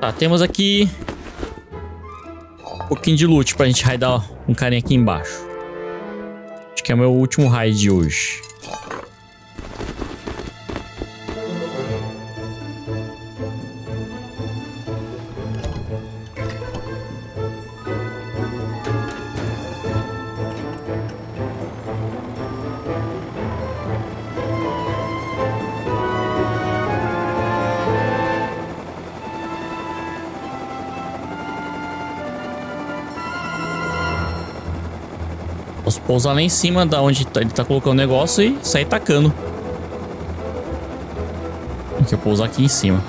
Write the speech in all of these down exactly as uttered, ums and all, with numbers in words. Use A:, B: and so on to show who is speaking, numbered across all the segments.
A: Tá, temos aqui um pouquinho de loot pra gente raidar um carinha aqui embaixo. Acho que é o meu último raid de hoje. Posso pousar lá em cima da onde ele tá colocando o negócio e sair tacando. Tem que eu pousar aqui em cima.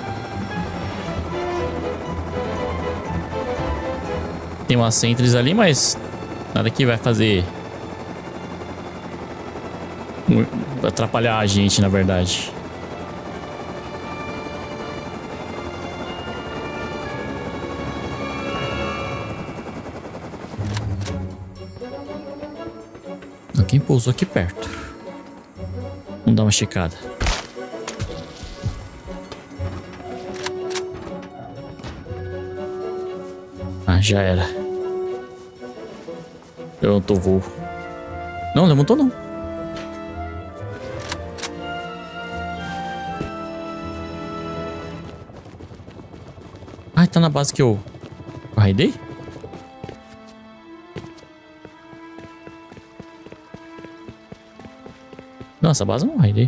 A: Tem umas sentries ali, mas nada que vai fazer vai atrapalhar a gente, na verdade. Quem pousou aqui perto? Vamos dar uma checada. Ah, já era. Levantou o voo. Não, levantou não. Ah, tá na base que eu raidei? Não, essa base não raidei.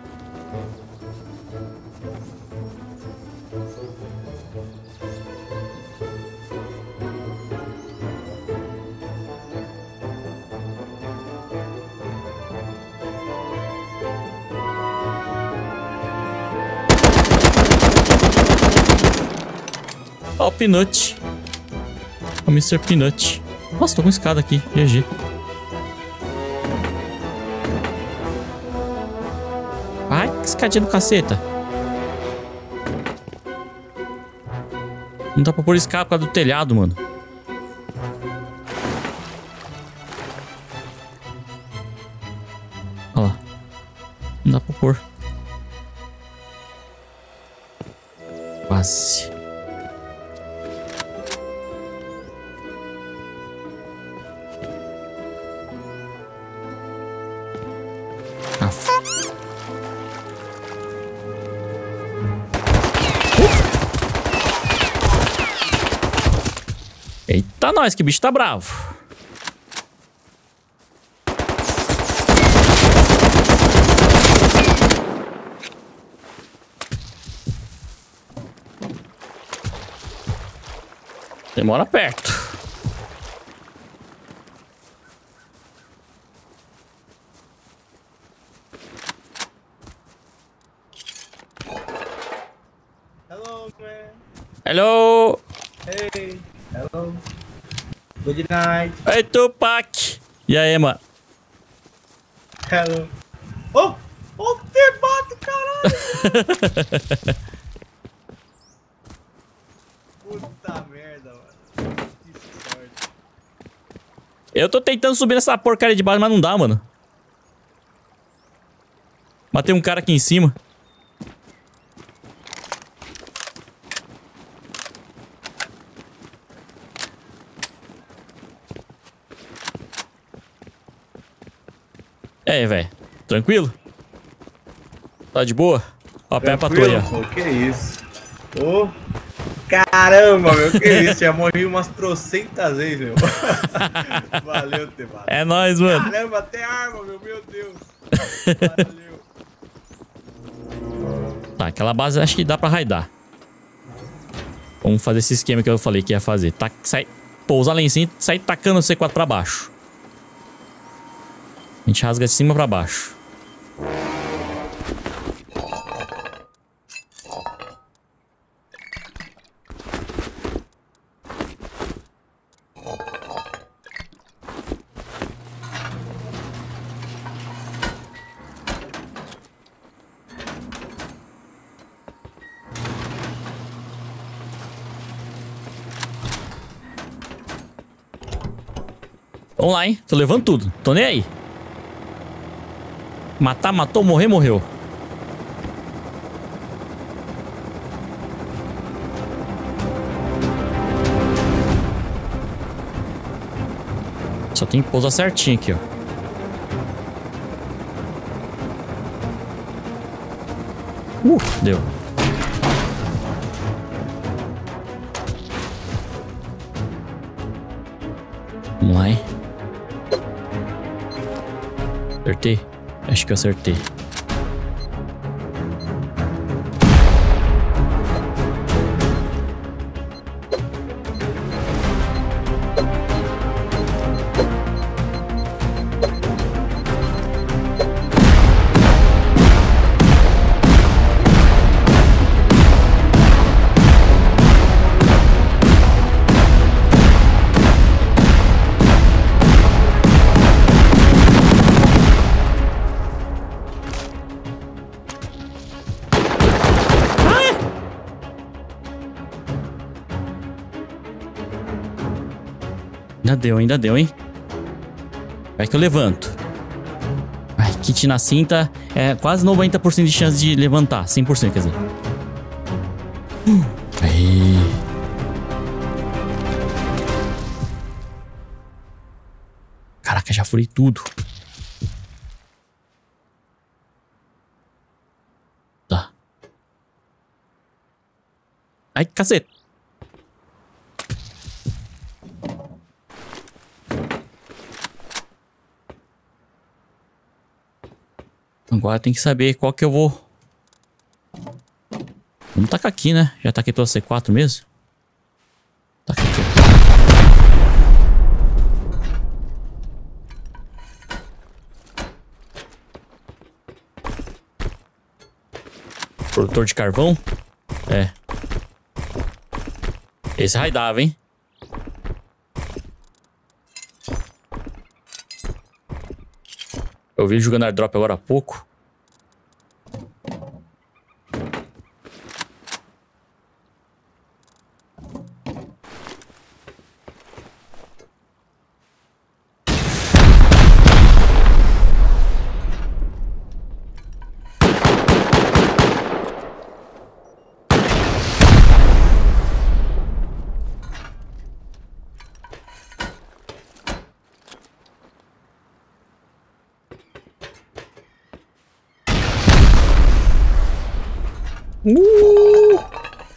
A: Ó, o Peanut. O mister Peanut. Nossa, tô com escada aqui. G G. Ai, que escadinha do caceta. Não dá pra pôr escada por causa do telhado, mano. Olha lá. Não dá pra pôr. Quase. Ah, eita, nós, que bicho tá bravo. Demora perto.
B: Hello, man.
A: Hello.
B: Hey. Hello. Good night.
A: Oi, Tupac. E aí, mano?
B: Hello. Oh! Oh, te bate, caralho! Puta merda, mano. Que sorte.
A: Eu tô tentando subir nessa porcaria de base, mas não dá, mano. Matei um cara aqui em cima. E aí, velho? Tranquilo? Tá de boa? Ó, pé pra patrulha.
B: Pô, que isso? Ô, oh, caramba, meu, que isso? Já morri umas trocentas vezes, meu. Valeu, Tebado.
A: É nóis, mano.
B: Caramba, até arma, meu, meu Deus. Valeu.
A: Tá, aquela base acho que dá pra raidar. Vamos fazer esse esquema que eu falei que ia fazer. Tá, sai, pousar lá em cima e sair tacando o C quatro pra baixo. A gente rasga de cima pra baixo. Vamos lá, hein? Tô levando tudo. Tô nem aí. Matar, matou, morrer, morreu. Só tem que pousar certinho aqui, ó. Uh, deu. Vamos lá, hein? Acertei? Acho que eu acertei. Ainda deu, ainda deu, hein? Vai que eu levanto. Ai, kit na cinta é quase noventa por cento de chance de levantar. cem por cento, quer dizer. Uh, aí. Caraca, já furei tudo. Tá. Ai, cacete. Agora tem que saber qual que eu vou... Vamos tacar aqui, né? Já taquei pela C quatro mesmo. Taca aqui. Produtor de carvão? É. Esse raidava, hein? Eu vi ele jogando airdrop agora há pouco. Uh!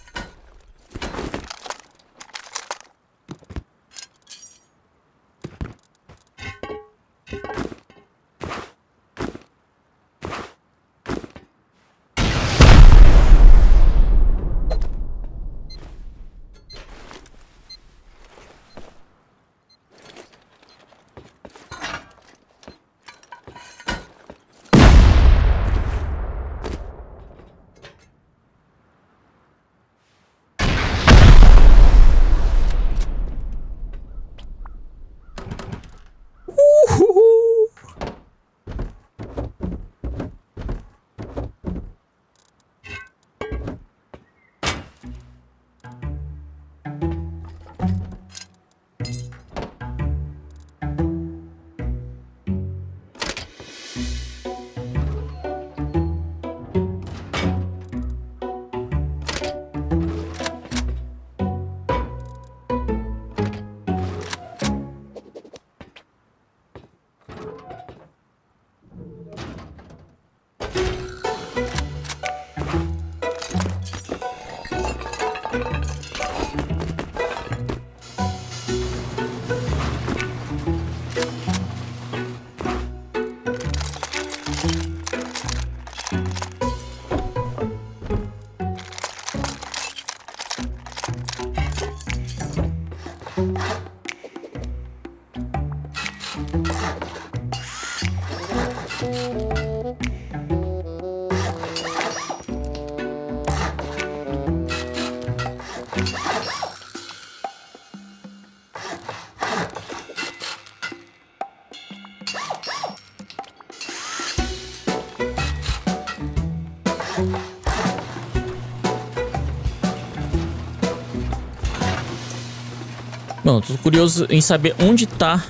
A: Bom, tô curioso em saber onde tá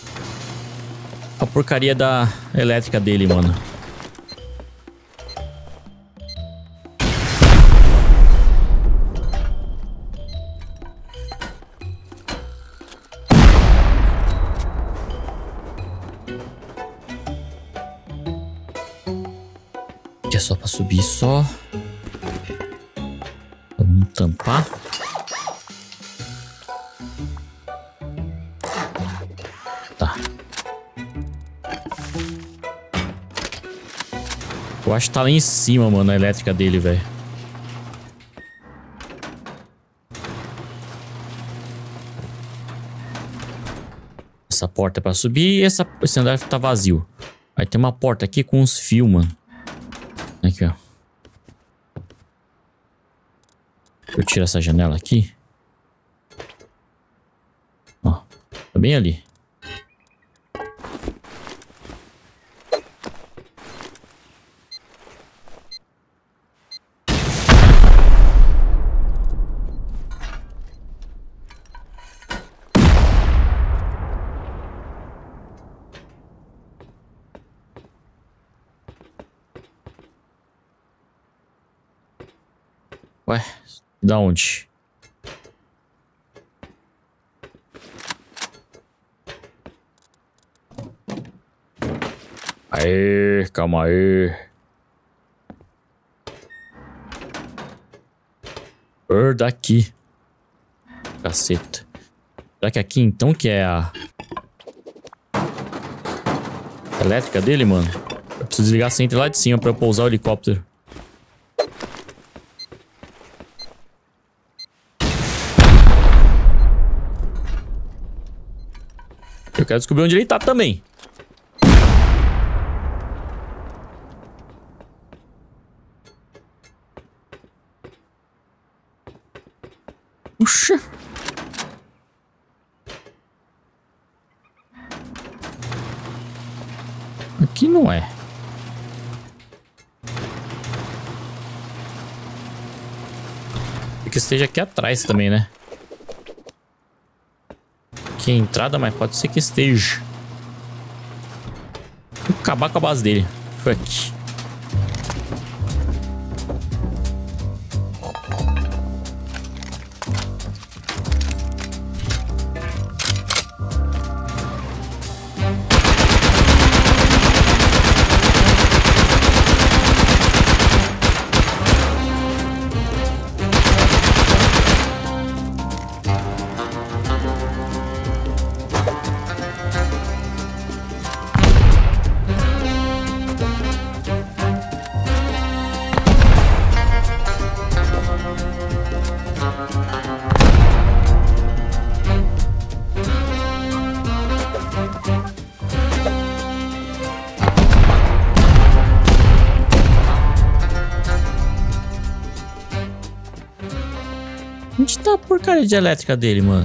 A: a porcaria da elétrica dele, mano. Aqui é só pra subir só. Vamos tampar. Tá. Eu acho que tá lá em cima, mano, a elétrica dele, velho. Essa porta é pra subir e essa, esse andar tá vazio. Aí tem uma porta aqui com uns fios, mano. Aqui, ó. Eu tiro essa janela aqui. Ó, tá bem ali. Ué, da onde? Aê, calma aí. Er, daqui. Caceta. Será que aqui então que é a... a elétrica dele, mano? Eu preciso desligar a central lá de cima pra eu pousar o helicóptero. Eu quero descobrir onde ele tá também. Puxa. Aqui não é. E que esteja aqui atrás também, né? Aqui é a entrada, mas pode ser que esteja. Vou acabar com a base dele. Foi aqui. Onde tá a porcaria de elétrica dele, mano?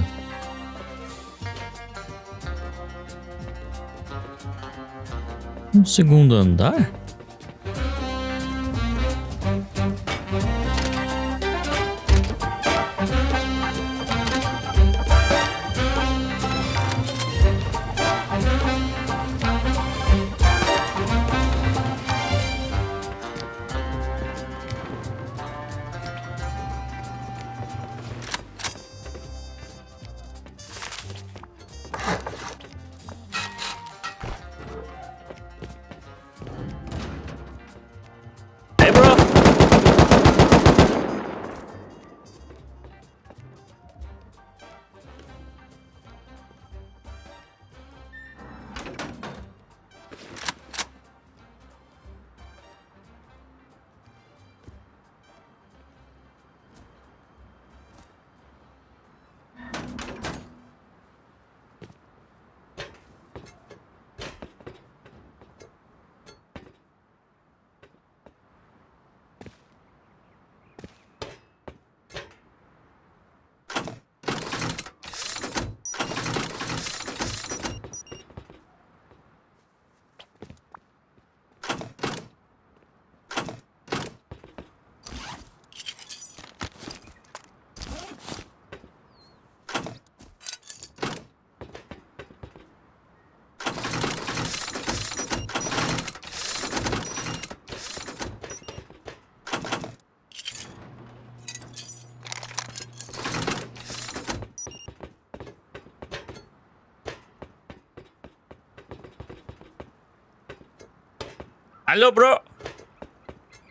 A: No segundo andar? Alô, bro.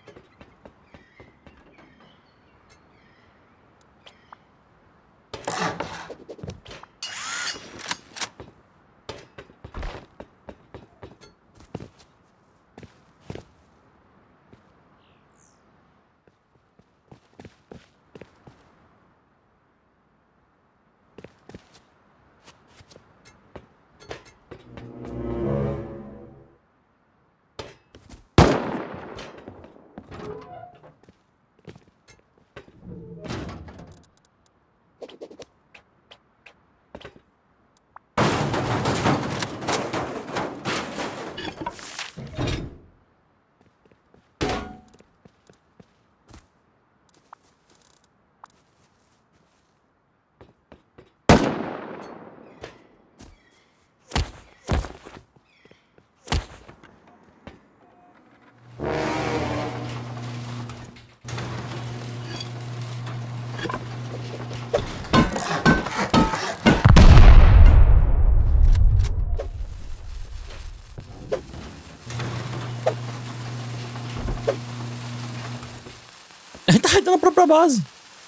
A: Ai, tá na própria base.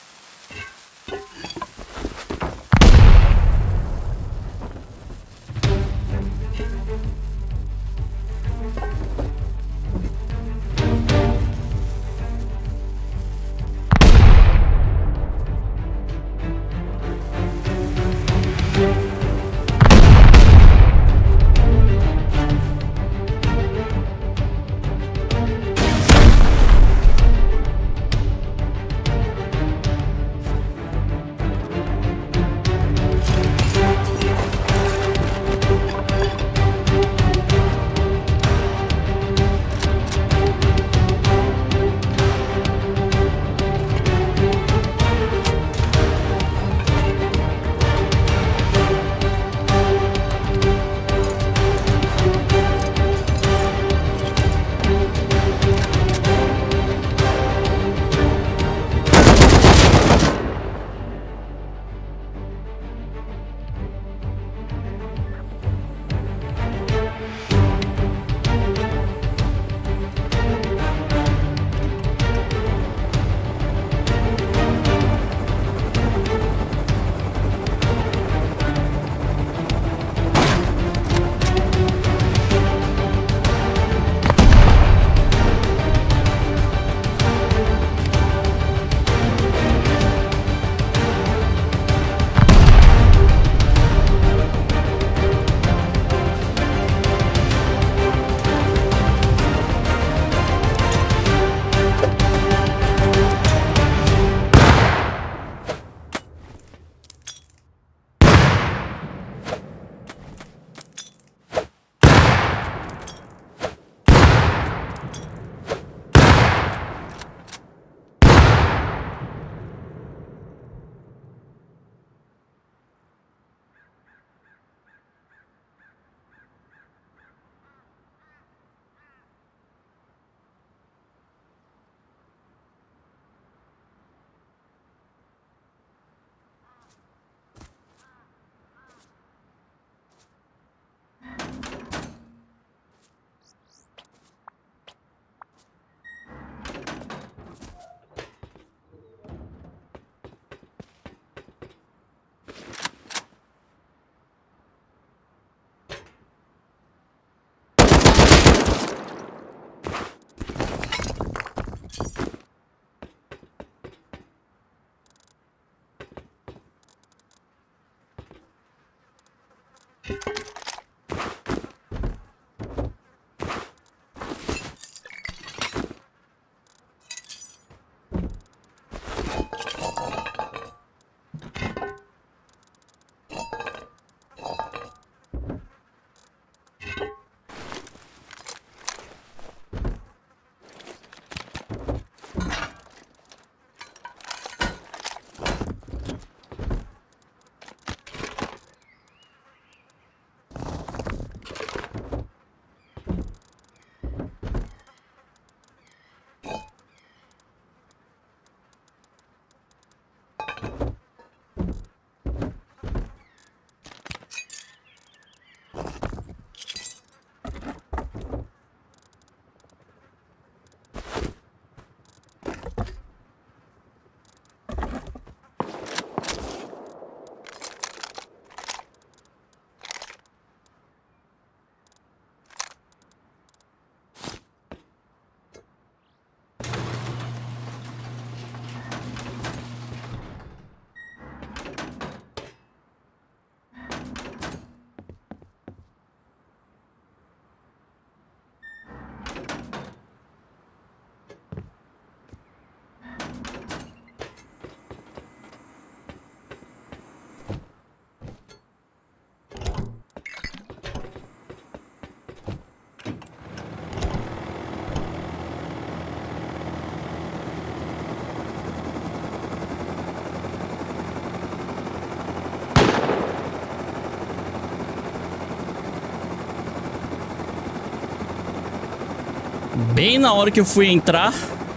A: Bem na hora que eu fui entrar,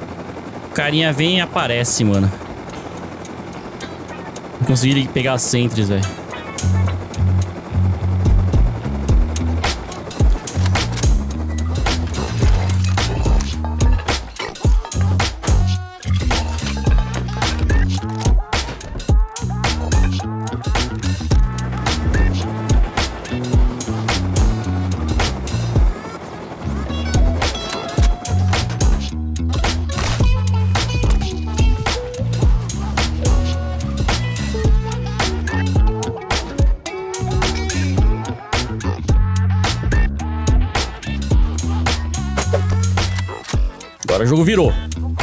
A: o carinha vem e aparece, mano. Não consegui pegar as sentries, velho. Agora o jogo virou.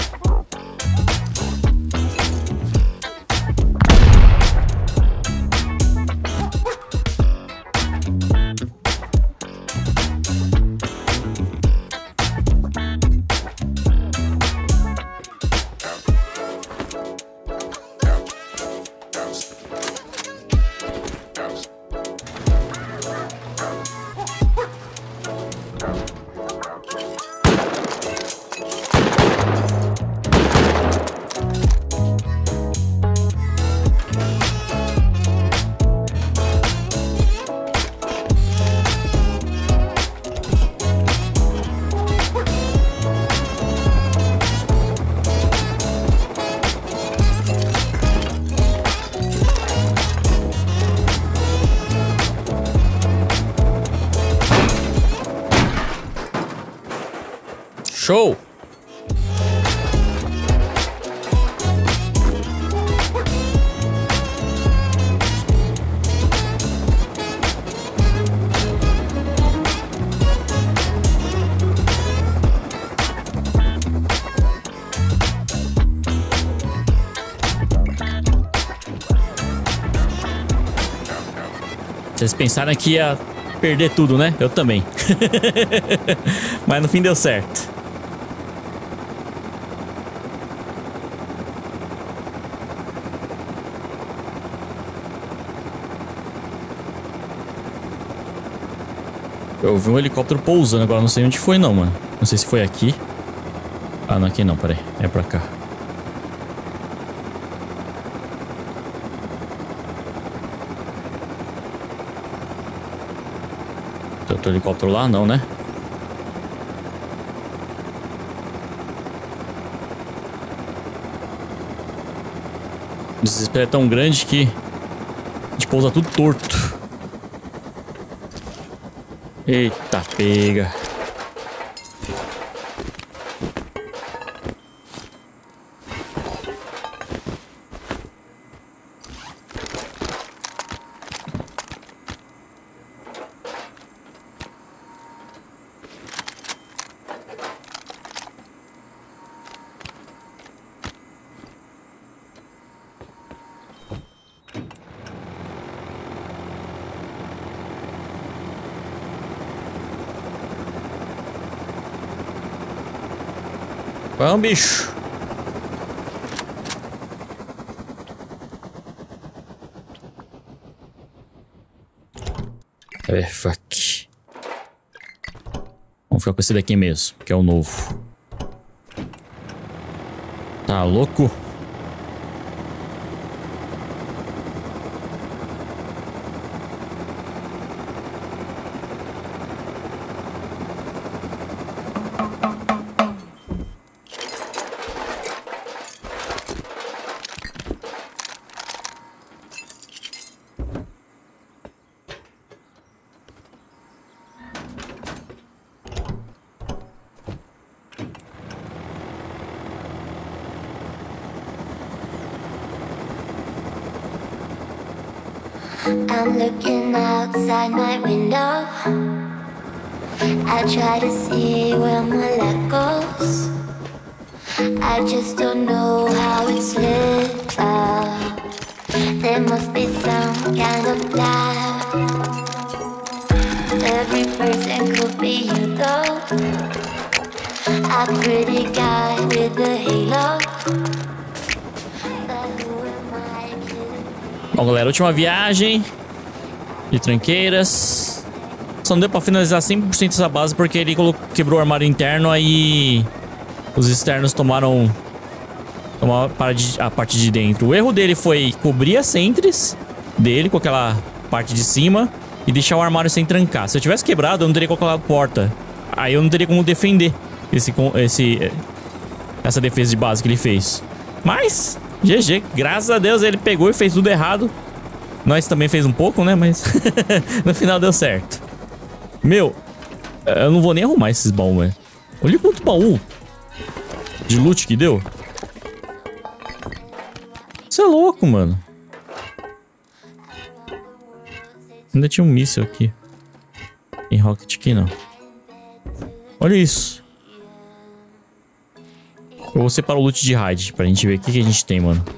A: Show! Vocês pensaram que ia perder tudo, né? Eu também. Mas no fim deu certo. Eu vi um helicóptero pousando agora, não sei onde foi não, mano. Não sei se foi aqui. Ah, não, aqui não, peraí. É pra cá. Tem outro helicóptero lá? Não, né? O desespero é tão grande que a gente pousa tudo torto. Eita, pega. Vamos, bicho. É, fuck. Vamos ficar com esse daqui mesmo, que é o novo. Tá louco?
C: I'm looking outside my window. I try to see where my light goes. I just don't know how it's lit up. There must be some kind of light. Every person could be you though. A pretty guy with a halo.
A: Bom, galera, última viagem de tranqueiras. Só não deu pra finalizar cem por cento essa base porque ele quebrou o armário interno. Aí os externos tomaram, tomaram a parte de dentro. O erro dele foi cobrir as sentries dele com aquela parte de cima e deixar o armário sem trancar. Se eu tivesse quebrado, eu não teria colocado porta. Aí eu não teria como defender esse, esse, essa defesa de base que ele fez. Mas G G, graças a Deus ele pegou e fez tudo errado. Nós também fez um pouco, né? Mas no final deu certo. Meu, eu não vou nem arrumar esses baús, velho. Olha quanto baú de loot que deu. Você é louco, mano. Ainda tinha um míssil aqui. Tem rocket aqui, não. Olha isso. Eu vou separar o loot de raid pra gente ver o que, que a gente tem, mano.